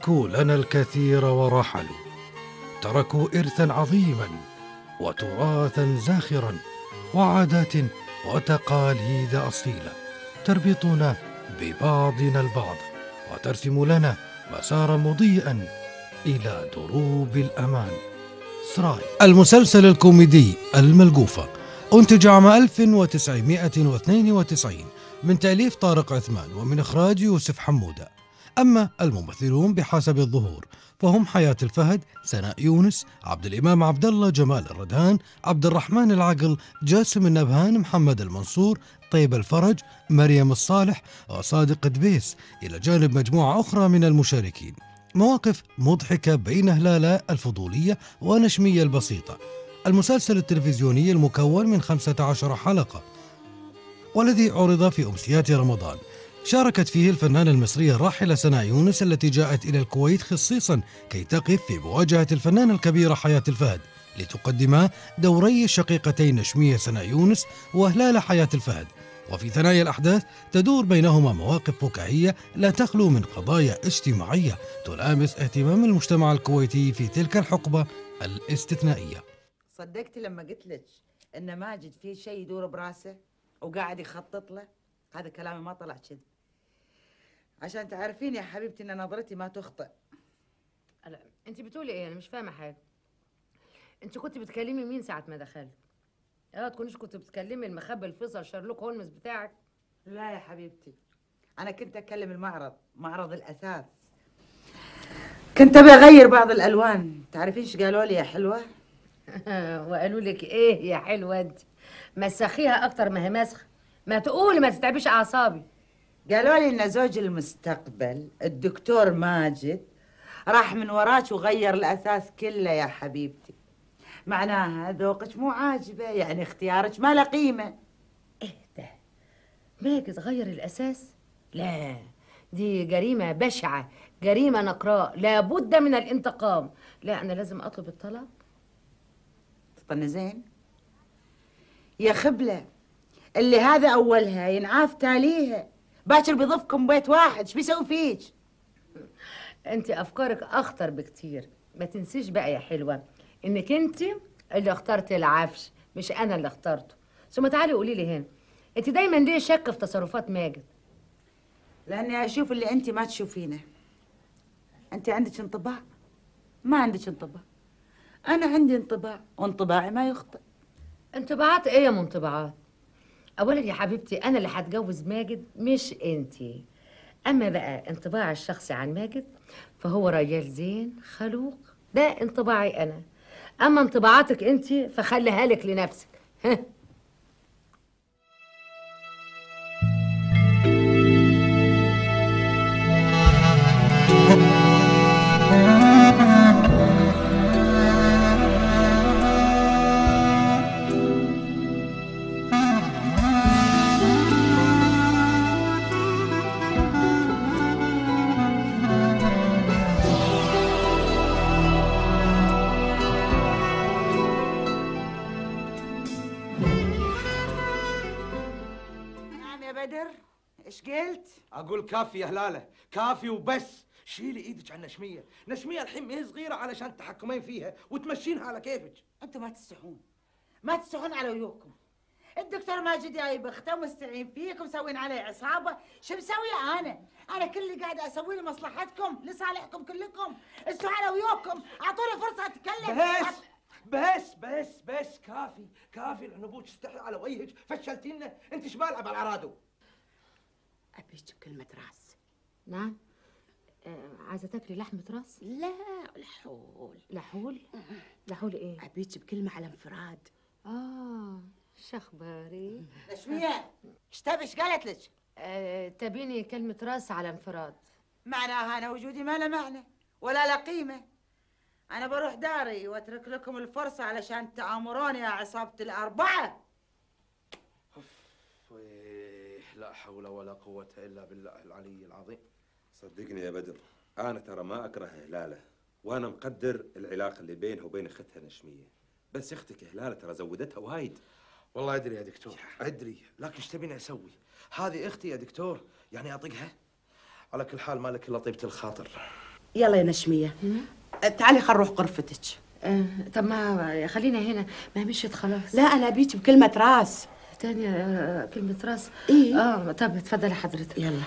تركوا لنا الكثير ورحلوا، تركوا إرثا عظيما وتراثا زاخرا وعادات وتقاليد أصيلة تربطنا ببعضنا البعض وترسم لنا مسارا مضيئا إلى دروب الأمان. سراي، المسلسل الكوميدي الملقوفة، أنتج عام 1992 من تأليف طارق عثمان ومن إخراج يوسف حمودة. أما الممثلون بحسب الظهور فهم حياة الفهد، سناء يونس، عبد الإمام عبد الله، جمال الردهان، عبد الرحمن العقل، جاسم النبهان، محمد المنصور، طيب الفرج، مريم الصالح وصادق دبيس، إلى جانب مجموعة أخرى من المشاركين. مواقف مضحكة بين هلالة الفضولية ونشمية البسيطة. المسلسل التلفزيوني المكون من 15 حلقة والذي عرض في أمسيات رمضان، شاركت فيه الفنانة المصرية الراحلة سناء يونس التي جاءت إلى الكويت خصيصا كي تقف في مواجهة الفنانة الكبيرة حياة الفهد لتقدما دوري الشقيقتين نشمية سناء يونس وهلالة حياة الفهد. وفي ثنايا الأحداث تدور بينهما مواقف فكاهية لا تخلو من قضايا اجتماعية تلامس اهتمام المجتمع الكويتي في تلك الحقبة الاستثنائية. صدقتي لما قلت لك إن ماجد فيه شيء يدور براسه وقاعد يخطط له؟ هذا كلامي ما طلع كذب، عشان تعرفين يا حبيبتي ان نظرتي ما تخطئ. لا انت بتقولي ايه؟ انا مش فاهمه حاجه. انت كنت بتكلمي مين ساعه ما دخلت؟ لا تكونيش كنت بتكلمي المخبي الفيصل شارلوك هولمز بتاعك؟ لا يا حبيبتي، انا كنت اكلم معرض الاثاث. كنت ابي اغير بعض الالوان. تعرفين ايش قالوا لي يا حلوه؟ وقالوا لك ايه يا حلوه انت؟ مسخيها اكتر ما هي مسخه، ما تقولي ما تتعبيش اعصابي. قالوا لي ان زوج المستقبل الدكتور ماجد راح من وراك وغير الاثاث كله يا حبيبتي. معناها ذوقك مو عاجبه، يعني اختيارك ما له قيمه. ايه ده؟ ماجد غير الاساس؟ لا، دي جريمه بشعه، جريمه نقراء، لابد من الانتقام. لا انا لازم اطلب الطلاق. استنى زين يا خبله، اللي هذا اولها ينعاف تاليها، باكر بيضيفكم بيت واحد، ايش بيسوي فيك؟ انت افكارك اخطر بكتير. ما تنسيش بقى يا حلوه انك انت اللي اخترتي العفش، مش انا اللي اخترته. ثم تعالي قولي لي هنا، انت دايما ليه شاكه في تصرفات ماجد؟ لاني اشوف اللي انت ما تشوفينه. انت عندك انطباع، ما عندك انطباع. انا عندي انطباع وانطباعي ما يخطئ. انطباعات ايه يا منطباعات؟ اولا يا حبيبتي انا اللي هتجوز ماجد مش انتي. اما بقى انطباع الشخصي عن ماجد فهو رجال زين خلوق، ده انطباعي انا. اما انطباعاتك انتي فخليها لك لنفسك. ايش قلت؟ اقول كافي يا هلاله، كافي وبس. شيلي ايدك عن نشميه، نشميه الحين ما هي صغيره علشان تحكمين فيها وتمشينها على كيفك. انتم ما تستحون على ويوكم. الدكتور ماجد جاي بخته ومستعين فيك ومسوين علي عصابه. شو مسوي انا؟ انا كل اللي قاعده اسويه لمصلحتكم لصالحكم كلكم. استووا على ويوكم، اعطوني فرصه اتكلم. بس كافي لان ابوك استحي على وجهك، فشلتينا. انت شبالعه بالعرادو. أبيك بكلمة راس. نعم؟ عايزة تاكلي لحمة راس؟ لا، لحول. لحول؟ لحول ايه؟ أبيك بكلمة على انفراد. شخباري؟ نشمية، ايش تبي؟ ايش قالت لك؟ تبيني كلمة راس على انفراد. معناها أنا وجودي ما له معنى ولا له قيمة. أنا بروح داري وأترك لكم الفرصة علشان تآمروني يا عصابة الأربعة. لا حول ولا قوة إلا بالله العلي العظيم. صدقني يا بدر، أنا ترى ما أكره هلالة، وأنا مقدر العلاقة اللي بينها وبين أختها نشمية، بس أختك هلالة ترى زودتها وايد. والله أدري يا دكتور، أدري، لكن إيش تبيني أسوي؟ هذه أختي يا دكتور، يعني أطقها؟ على كل حال مالك إلا طيبة الخاطر. يلا يا نشمية، تعالي خل نروح غرفتك. طب ما خلينا هنا، ما مشيت خلاص. لا أنا بيك بكلمة راس. تاني كلمة راس؟ إيه؟ طب اتفضلي حضرتك. يلا.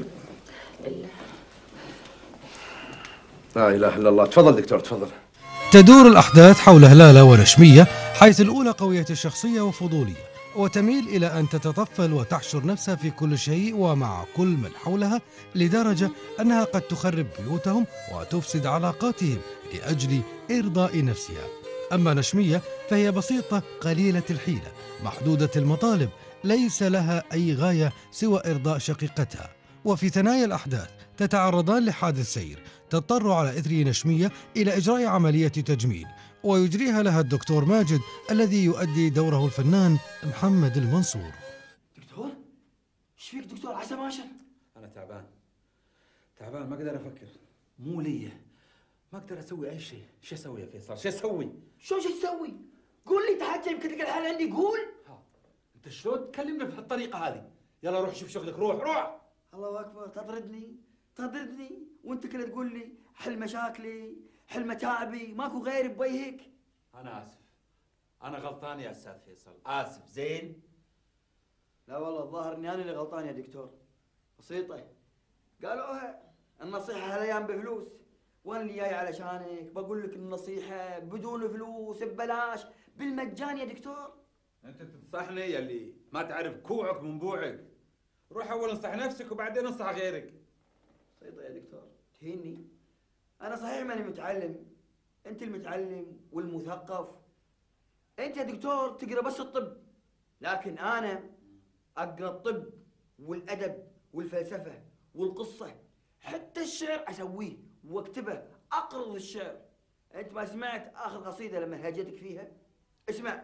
لا اله الا الله. تفضل دكتور تفضل. تدور الأحداث حول هلالة ونشمية، حيث الأولى قوية الشخصية وفضولية، وتميل إلى أن تتطفل وتحشر نفسها في كل شيء ومع كل من حولها، لدرجة أنها قد تخرب بيوتهم وتفسد علاقاتهم لأجل إرضاء نفسها. أما نشمية فهي بسيطة قليلة الحيلة محدودة المطالب، ليس لها أي غاية سوى إرضاء شقيقتها. وفي ثنايا الأحداث تتعرضان لحادث سير، تضطر على إثره نشمية إلى إجراء عملية تجميل، ويجريها لها الدكتور ماجد الذي يؤدي دوره الفنان محمد المنصور. دكتور؟ ايش فيك دكتور؟ عسى ماشي. أنا تعبان ما أقدر أفكر. مو لي، ما أقدر أسوي أي شيء. شو أسوي يا فيصل؟ شو أسوي؟ شو تسوي؟ قول لي تحت، يمكن تلقى الحل عندي. قول. أنت شلون تكلمنا بهالطريقة هذه؟ يلا روح شوف شغلك، روح. الله اكبر، تطردني وانت كده تقول لي حل مشاكلي، حل متاعبي، ماكو غيري بوجهك. أنا آسف، أنا غلطان يا أستاذ فيصل، آسف. زين؟ لا والله الظاهر اني انا اللي غلطان يا دكتور. بسيطة، قالوها النصيحة هالايام بفلوس، وانا اللي جاي علشانك بقول لك النصيحة بدون فلوس، ببلاش، بالمجان يا دكتور. أنت تنصحني يا اللي ما تعرف كوعك من بوعك. روح أول انصح نفسك وبعدين انصح غيرك. بسيطة يا دكتور، تهيني. أنا صحيح ماني متعلم، أنت المتعلم والمثقف. أنت يا دكتور تقرأ بس الطب، لكن أنا أقرأ الطب والأدب والفلسفة والقصة، حتى الشعر أسويه واكتبه، أقرض الشعر. أنت ما سمعت آخر قصيدة لما هاجتك فيها؟ اسمع: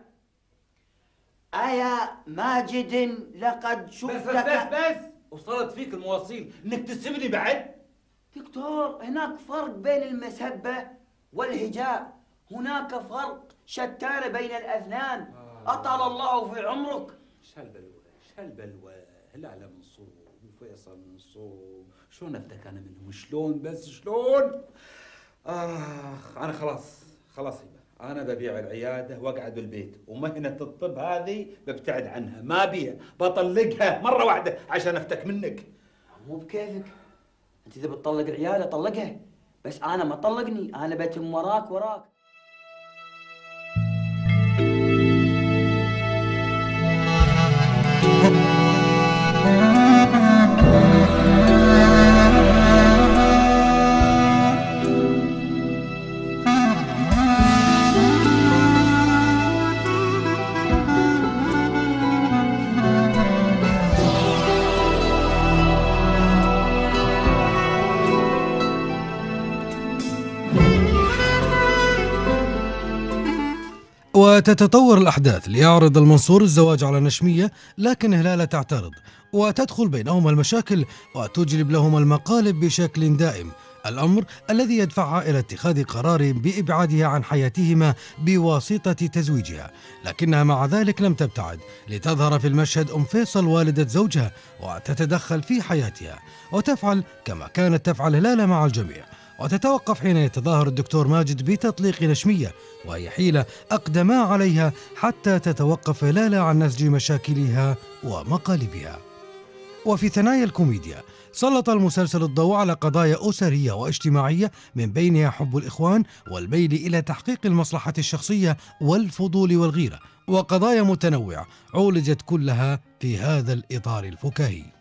أيا ماجد لقد شفتك. بس وصلت فيك المواصيل انك تسيبني بعد؟ دكتور هناك فرق بين المسبة والهجاء، هناك فرق شتان بين الأذنان. أطال الله في عمرك. شالبلوى هلال منصور وفيصل منصور، شلون افتك انا منهم؟ شلون؟ انا خلاص يبا، انا ببيع العياده واقعد بالبيت، ومهنه الطب هذه ببتعد عنها، ما بيها، بطلقها مره واحده عشان افتك منك. مو بكيفك، انت اذا بتطلق العياده طلقها، بس انا ما طلقني، انا بتم وراك. وتتطور الأحداث ليعرض المنصور الزواج على نشمية، لكن هلالة تعترض وتدخل بينهما المشاكل وتجلب لهما المقالب بشكل دائم، الأمر الذي يدفعها إلى اتخاذ قرار بإبعادها عن حياتهما بواسطة تزويجها. لكنها مع ذلك لم تبتعد لتظهر في المشهد أم فيصل والدة زوجها وتتدخل في حياتها، وتفعل كما كانت تفعل هلالة مع الجميع، وتتوقف حين يتظاهر الدكتور ماجد بتطليق نشمية، وهي حيلة أقدما عليها حتى تتوقف هلالة عن نسج مشاكلها ومقالبها. وفي ثنايا الكوميديا سلط المسلسل الضوء على قضايا أسرية واجتماعية، من بينها حب الإخوان والميل إلى تحقيق المصلحة الشخصية والفضول والغيرة، وقضايا متنوعة عولجت كلها في هذا الإطار الفكاهي.